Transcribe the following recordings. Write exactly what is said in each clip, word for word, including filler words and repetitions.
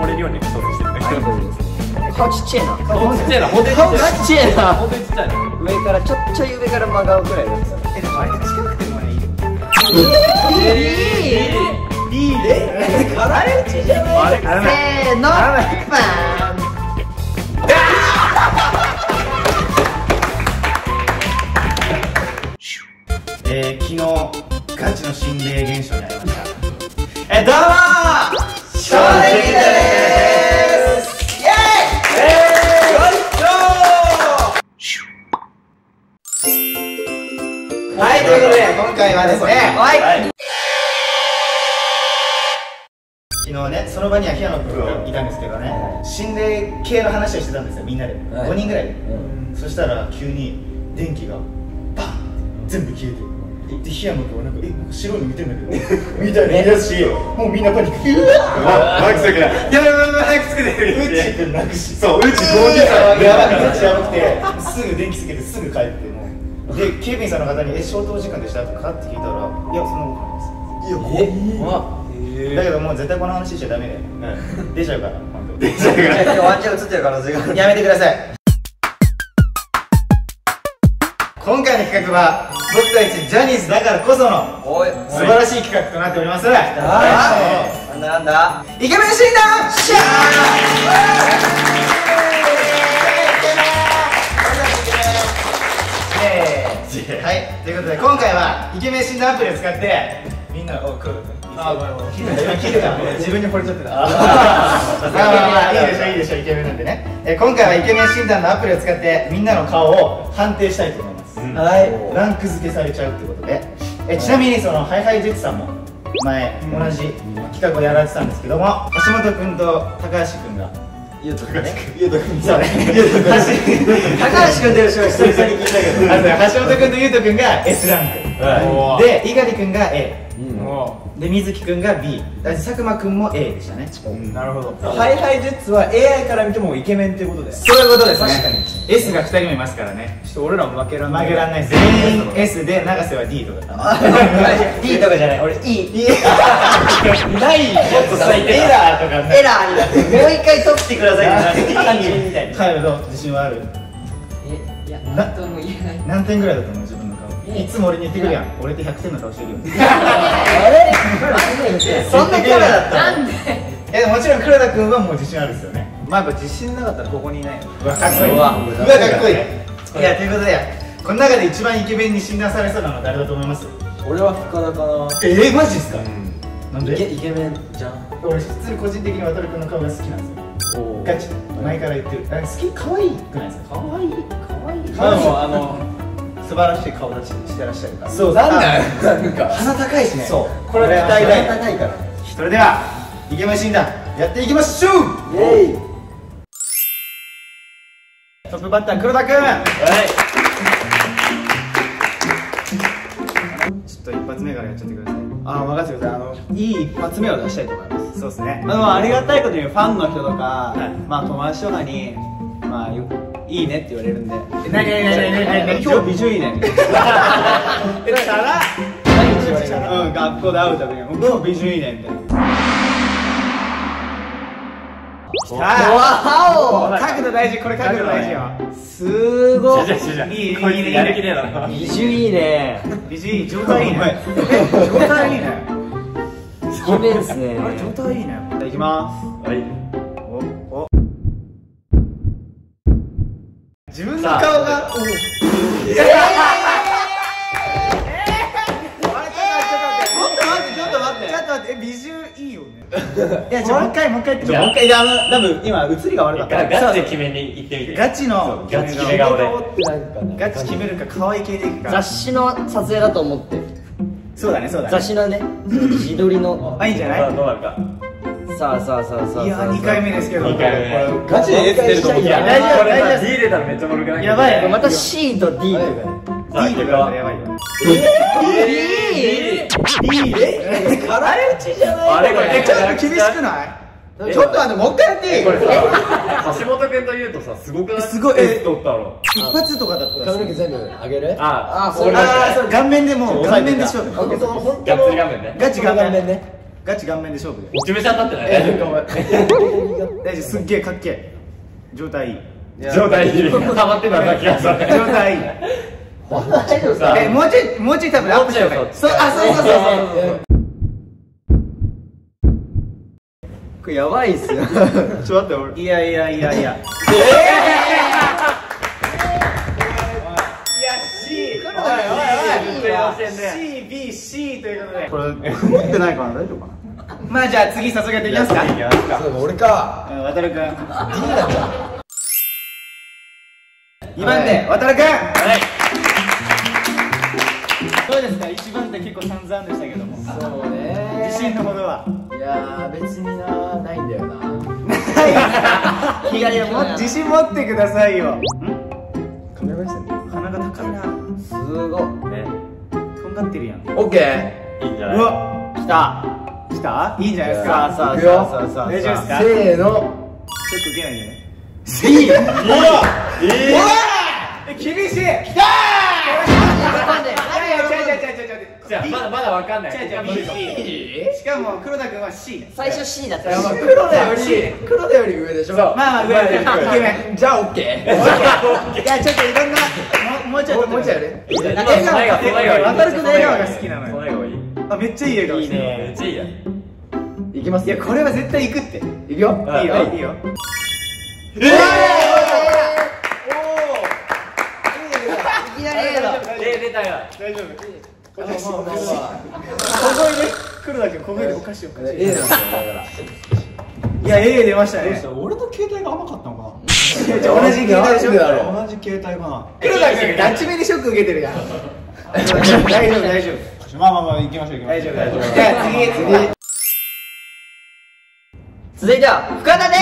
漏れるように調整してるね。 顔ちっちゃいな。 顔ちっちゃいな。本当に顔ちっちゃいな。 本当にちっちゃいな。 上からちょっちょい上から真顔くらいだった。 え、でもあれ近くてもねいいよ。 いいね。辛いうちじゃない。せーの。バン。 えー、昨日ガチの心霊現象にありました。え、どうもー、正直でーす。イエーイ。よいしょー。はい、ということで今回はですね、はい、昨日ね、その場には平野君がいたんですけどね、心霊系の話をしてたんですよ、みんなでごにんぐらいで。そしたら急に電気がバンって全部消えて、で、檜山君はなんか、え、なんか白いの見てんだけどみたいな言い出すし、もうみんなパニック。うわっ、マイクつけない、やばいやばいやばい、早くつけて。うちって泣くし、そう、うち同時さやばい、うちやばくてすぐ電気つけてすぐ帰って、もうで、警備員さんの方に「え、消灯時間でした?」とかって聞いたら「いや、そんなことないです」。いや、怖っ。だけどもう絶対この話しちゃダメだよ、出ちゃうから。出ちゃうからワンちゃん映ってる可能性がやめてください。今回の企画は僕たちジャニーズだからこその素晴らしい企画となっております。なんだなんだ、イケメン診断シャー。はい、ということで今回はイケメン診断アプリを使ってみんな、お、黒田君、あ、ごめんごめん、今聞いてた、自分に惚れちゃってた。まあまあまあ、いいでしょいいでしょ、イケメンなんでね。今回はイケメン診断のアプリを使ってみんなの顔を判定したいと思います。はい、ランク付けされちゃうってことで、えちなみにその HiＨｉＪets さんも前同じ企画をやられてたんですけども、橋本君と高橋君がゆうとくんね、ゆうとくん、そうね、ゆうとくん、高橋君出る人は久々に聞いたけど、橋本君とゆうとくんが エス ランクで、猪狩君が エーで、水木くんが ビー、佐久間くんも エー でしたね。なるほど。 HiHiJets は エーアイ から見てもイケメンっていうことで、 そういうことですね。確かに S がふたりもいますからね。 ちょっと俺らも負けらんない、 負けらんないです。全員 エス で永瀬は ディー とか。 ディー とかじゃない、俺 イーない、もっと最低エラーとかエラーになってもう一回取ってくださいって感じみたいな。 カエルどう、自信はある？ え、いや、何とも言えない。 何点ぐらいだと思う、自分の顔。いつも俺に言ってくるやん、俺ってひゃくてんの顔してるよ。 あれそんなキャラだった？なんで？ いや、もちろん黒田君はもう自信あるっすよね。 まあやっぱ自信なかったらここにいないよ。 うわ、かっこいい。うわ、かっこいい。いや、ということでこの中で一番イケメンに診断されそうなのは誰だと思います？ 俺は深田かな。 えー、マジっすか？なんで？ イケメンじゃん。 俺普通に個人的に渡君の顔が好きなんですよ。ガチ前から言ってる。好き？可愛いくないですか？可愛い、可愛い。 まあでもあの素晴らしい顔立ちしてらっしゃるから。 そう、なんだよ、なんか鼻高いしね。そう、これは期待大。鼻高いから。それではイケメン診断やっていきましょう。イエーイ。トップバッター黒田君。はい。ちょっと一発目からやっちゃってください。 ああ、任せてください。あのいい一発目を出したいと思います。 そうですね。 まあありがたいことにファンの人とか、まあ友達とかにまあよくいいねって言われるんで。 なになになになになに、 今日美女いいねみたいな。え、チャラ？うん、学校で会うたびに今日美女いいねみたいな。 わお、角度大事、これ角度大事よ。 すごい。 いい、こいつやる気ねえだろ。 美女いいね。 美女いい、状態いいね。状態いいね。 イケメンっすね。 あれ、状態いいね。 じゃあ行きます。はい。 お、お。自分の顔が。え、美獣いいよね。いや、じゃあもう一回もう一回って。 もう一回、あの多分今映りが悪かった。 ガチで決めに行ってみて。 ガチのガチ決め顔で。 ガチ決めるか可愛い系でいくか。 雑誌の撮影だと思って。 そうだね、そうだね。 雑誌のね、自撮りの。 あ、いいんじゃない？ どうなるか。 さあさあさあさあ。 いや、にかいめですけど。 にかいめ。 ガチでエス出ると思う。 いや、大丈夫、大丈夫。 D 出たらめっちゃ悪くない？ やばい。 また C と D とかね。 D とかやばいよ。 えー、D で辛いうちじゃない？ あれこれちょっと厳しくない？ちょっとあのもう一回やっていい？ これさ、橋本君と言うとさ、すごくない？ すごい。 えっとったろ。 一発とかだったら。 髪の毛全部上げる？ ああ、それ。 あ、そう、顔面でもう顔面でしょ。 ガッツリ顔面ね。 ガチ顔面ね。 ガチ顔面で勝負で。 落ち目し当たってない。大丈夫。 大丈夫、すっげえかっけえ。状態いい。 状態いい。溜まってただけやそれ。 状態いい。 大丈夫さ。 え、もうちょい、もうちょい多分アップしようか。そう、あ、そうそうそうそう。 これやばいっすよ。 ちょっと待って、俺。いやいやいやいや。えいや、C。おいおいおい。C、B、C ということで。これ、持ってないかな、大丈夫かな。まあ、じゃあ、次早速やっていきますか。 そう俺か。 渡るくん。にばん手、渡るくん。はい。どうですか、いちばん手結構散々でしたけども。 そうね。 自信のほどは。 いやー別にな、ないんだよな。 いやいや、も自信持ってくださいよ。 カメラ目線で。 鼻が高いな。 すごい。 ね。 とんがってるやん。 オッケー。 いいんじゃないうわ、来た。来た？いいんじゃないですか。 さあ大丈夫ですか？ せーの。 ショック受けないでね。 C。 ほらええ、厳しい。来たー。 じゃあまだまだわかんない。 違う違う B。しかも黒田君は C。 最初 C だった。 いやまあ黒田より黒田より上でしょ。 まあまあ上でイケメン。 じゃあオッケー。 いやちょっといろんなもうちょっともうちょいやね。 笑顔渡る君の笑顔が好きなのよ。 その笑顔いい。 あ、めっちゃいい笑顔してる。 めっちゃいいやん。 いきます。 いやこれは絶対行くって。 いくよ。 いいよいいよ。 ええ。 いきなり A だ。 え出たよ。 大丈夫。ここまあまあまあ。 で黒田君ここでおかしいおかしい。 A なんだよだから。 いや A 出ましたね。 俺の携帯が甘かったのかな。 じゃあ同じ携帯でしょ。 同じ携帯かな。 黒田君ガチめにショック受けてるやん。大丈夫大丈夫。 まあまあまあ行きましょう行きましょう。 大丈夫大丈夫。じゃあ次次。 続いては深田で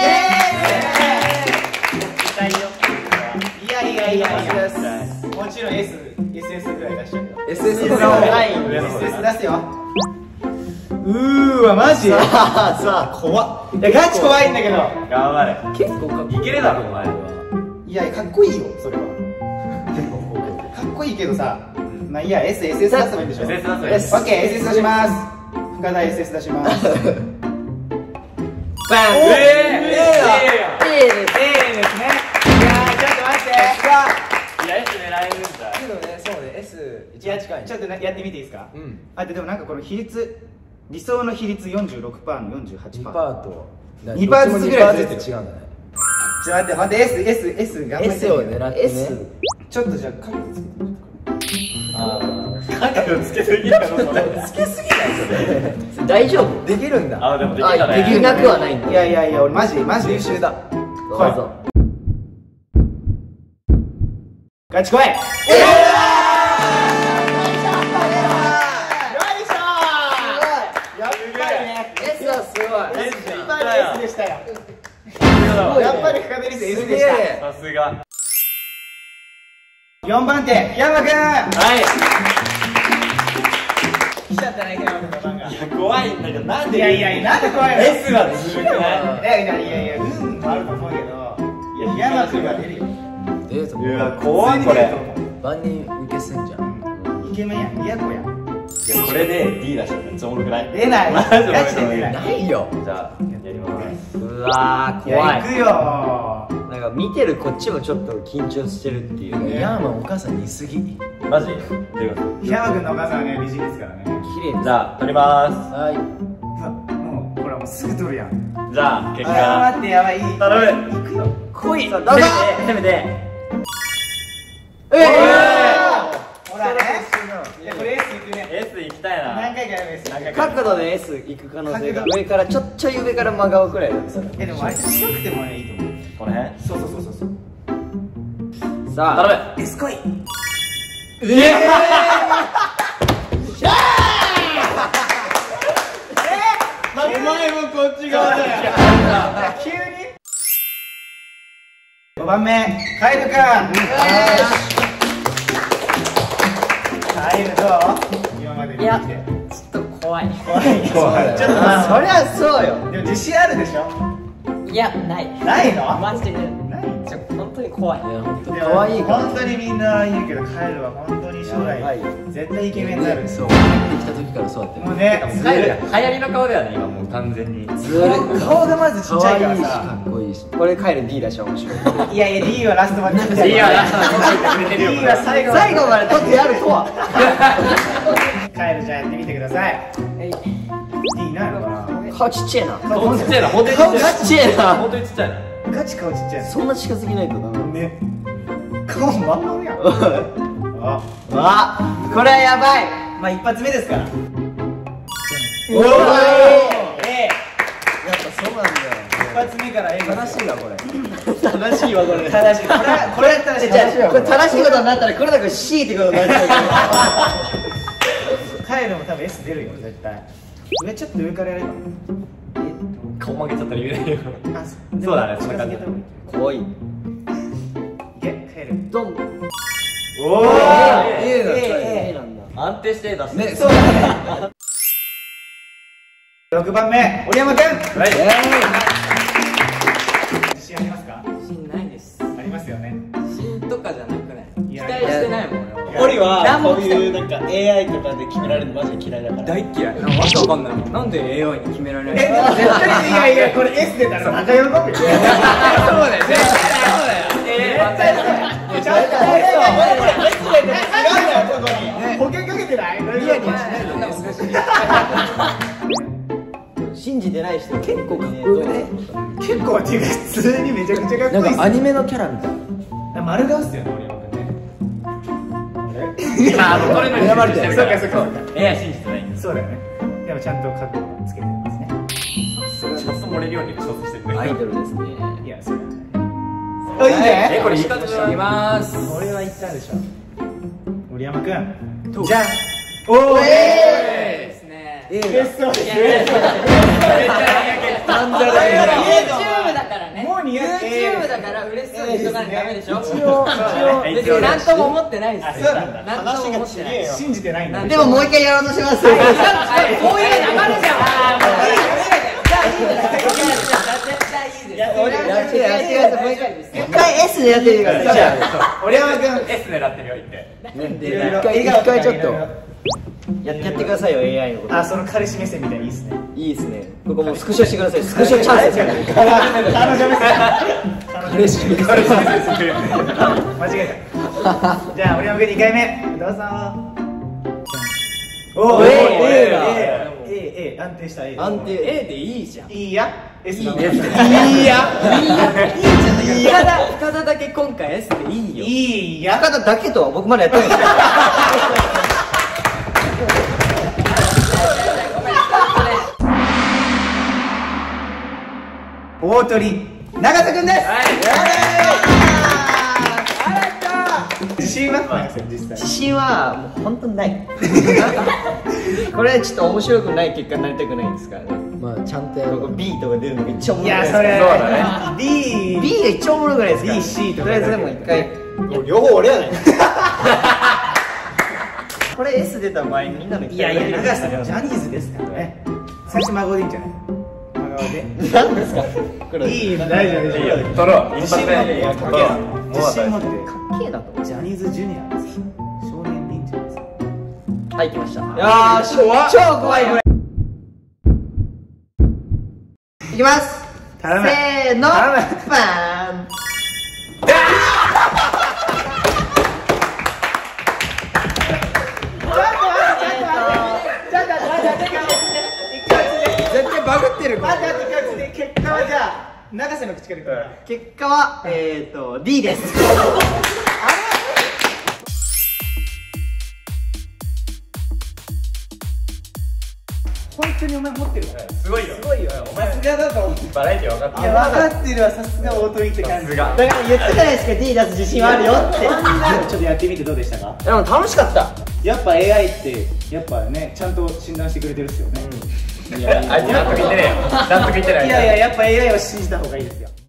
痛いよ。いやいやいやいや。もちろん S、エスエス くらい出しちゃうよ。 ーす。エスエス のライン。 エスエス 出すよ。うーわマジ？ さあさあ怖っ。いやガチ怖いんだけど。 頑張れ。 結構かっこいけるだろお前は。 いやかっこいいよそれは。かっこいいけどさ。まあいいや S、エスエス 出せばいいんでしょ。 エスエス出せばいい。 オッケー エスエス 出します。深田 エスエス 出します。 バン。 ええ。 A です。 A ですね。いやーちょっと待って。 いや S 狙えるんだ。 けどね、そうね、S いやちょっとやってみていいですか。 うん。 あでもなんかこの比率理想の比率 よんじゅうろくパーセント の よんじゅうはちにパーセント。 パート。 にパーずつぐらいずつずつ違うんだね。 ちょっと待って待って S S S 頑張って。 S を狙ってね。 S ちょっとじゃあ角度つけてみて。 あ角度つけすぎだろ。 つけすぎないそれ。 あ。大丈夫。できるんだ。 あでもできたね。 できなくはないんだ。 いやいやいや俺マジマジ優秀だ。 どうぞ。 ガチ来い。え S はすごい。S じゃん。 やっぱり S でしたよ。やっぱり深田リス S でしすげた。 えさすが。 よんばん手山くん。 はい。 来ちゃったね山くんの番が。 いや怖いんだけどなんで。 いやいやいやなんで怖いの。 S はずるくない。 いやいやいやいや運もあると思うけど。いや山くんが出るよ。 デートうわ怖いこれ。 万人受けすんじゃん。 イケメンやんリアコやん。 いやこれで D 出したらめっちゃおもろくない。 出ない。 マジでガチで出ない。 ないよ。 じゃあやります。 うわーいや怖い。 行くよ。 なんか見てるこっちもちょっと緊張してるっていうね。ヤーマンお母さん似すぎ。綺マジ。どういうこ山くんのお母さんはね美人ですからね。 麗と。じゃあ取りまはい。 うわもうほらもうすぐ取るやん。 す。じゃあ結あー果。 待ってやばい。 頼む。 行くよ。 来い。どうぞ。 せめて。 ええ。 ほらね。いやこれ S 行くね。 S 行きたいな。 何回かやる S。 何回か角度で S 行く可能性が上からちょっちょい上から真顔くらいだった。 えでも割と近くてもねいいと思う。 この辺。 そうそうそうそうそう。 さあ。 頼む。 S 来い。 ええ。お前もこっち側だよ。 急に。ごばんめカエルくん。カエルどう？今まで見いやてきて。 ちょっと怖い。 怖い怖い。ちょっとまあそりゃそうよ。 でも自信あるでしょ。 いやない。 ないの？ マジでね。 ない。 ちょ本当に怖い。いや本当でも可愛いから。 本当にみんな言うけどカエルは本当に将来絶対イケメンになる。 そうできた時からそうやってもうね、 流行りの顔だよね今もう完全に。 ずる顔がまずちっちゃいからかさ。 っこいいし、これ帰る D 出したら面白い。 いやいや D はラストまで。 D はラストまでくれてるよ。 D は最後最後まで取ってやるとは。 カエルじゃあやってみてください。D なのかな。 顔ちっちゃいな。 顔ちっちゃいな、本当に顔ちっちゃいな。 本当にちっちゃいな。 ガチ顔ちっちゃいそんな近づきないとな。 ね。顔まん丸やん。あ、 わ、これはやばい。 まあ一発目ですから。 おお。 えやっぱそうなんだよ。 一発目から A 正しいわこれ。正しいわこれ。 正しい。これこれやったら正しいわ。 これ正しいことになったらこれだけ C ってことになっちゃうから。 カエルも多分 S 出るよ絶対。上ちょっと上からやれば。 顔曲げちゃったら言えないよ。 あ、 そうだね、そんな感じ。 怖い。 いけ、カエル。 ドン。 おお。 A なんだ。A なんだ。 安定して出すね、 そうだね。ろくばんめ、折山くん。 はい。 自信ありますか？ 自信ないです。 ありますよね。 自信とかじゃなくない。 いや期待してないもん俺は。 オリは何もこういうなんか エーアイ とかで決められるのマジで嫌いだから。 大嫌い。なんかわけわかんないもん。なんで エーアイ に決められないえ、でも絶対いやいやこれ S 出たら仲喜ぶよ。そうだよ。 そうだよ。えー、 ちゃんと S 出て違うんだよここに。保険かけてない？ニヤニヤしないの。 信じてない人結構かっこよくね。 結構っていうか普通にめちゃくちゃかっこいいっす。 なんかアニメのキャラみたい。 丸顔っすよね折山くんね。 いや、もうこれのに選ばれてる。そうしてるから。 かそうか。 エーアイ 信じてないんです。 そうだよね。でもちゃんと覚悟つけてますね。 ちゃんと漏れるように調整してる。 アイドルですね。 いや、そうだね。あ、いいね。 え、これいい感じだいきまーす。 俺は言ったでしょ。折山くん。 どうじゃん。おー。 えーですね。 A え、そう。 なんだろう。 YouTube だからね。 もう似合って YouTube だから嬉しそうにしとかなきゃダメでしょ。 一応別に何とも思ってないです。 あ、そうなんだ。 何とも思ってない。 信じてないんだ。 でももう一回やろうとします。 こういう流れじゃん。あー、もういいよ。じゃあいいです。じゃあいいです。 やってみてやってやってやってもう一回一回 S でやってみてください。 じゃあ、折山くん。 S 狙ってるよ、言って。 一回一回ちょっとやってやってくださいよ エーアイ のこと。 あ、その彼氏目線みたいにいいっすね。 いいですね。ここもうスクショしてください。スクショチャンスですよね。 彼女目線。 彼氏目線。 彼氏目線してくれよ。間違えた。じゃあ、折山くんにかいめ。どうぞ。おー、 えー A だ。 え A、A、安定した A。 安定。 A でいいじゃん。 いいや。S だ。 いいや。 いいじゃん。深田深田だけ今回 S でいいよ。 いいや。 中田だけとは僕まだやってないんですよ。 大鳥永田くんです。自信は永瀬実際。 自信はもう本当にない。これちょっと面白くない結果になりたくないんですからね。まあちゃんとやる。B とか出るのが一番おもろくないですか。 いや、それ。 そうだね。 B。 B が一番おもろくないですか。 B C とかとりあえずでも一回。 両方俺やない。 これ S 出た場合みんなのいやいや、永瀬さんジャニーズですからね。最初孫でいいんじゃない？孫で。 何ですか。これいいの大丈夫いいよ大丈夫。 取ろう。 自信持って。 一発でかけろ自信持って。 かっけえなと。 ジャニーズジュニアです。少年忍者です。 はい、来ました。 よーし、怖っ。 超怖いこれ。いきます。 頼む。 せーの。 頼む。 バーン。 絶対バグってる。待って待って、結果はじゃあ永瀬の口からいくから。 結果はえっと D です。 本当にお前持ってるから。 すごいよ。 すごいよ。お前さすがだと思う。 バラエティ分かっていや、分かってるわ、さすが大鳥って感じ。 さすがだから言ってたですか D 出す自信はあるよって。 ちょっとやってみてどうでしたか？ でも楽しかった。 やっぱ エーアイ ってやっぱね、ちゃんと診断してくれてるっすよね。 あいつ納得いってねえよ。納得いってない。 いやいや、やっぱ エーアイ を信じた方がいいですよ。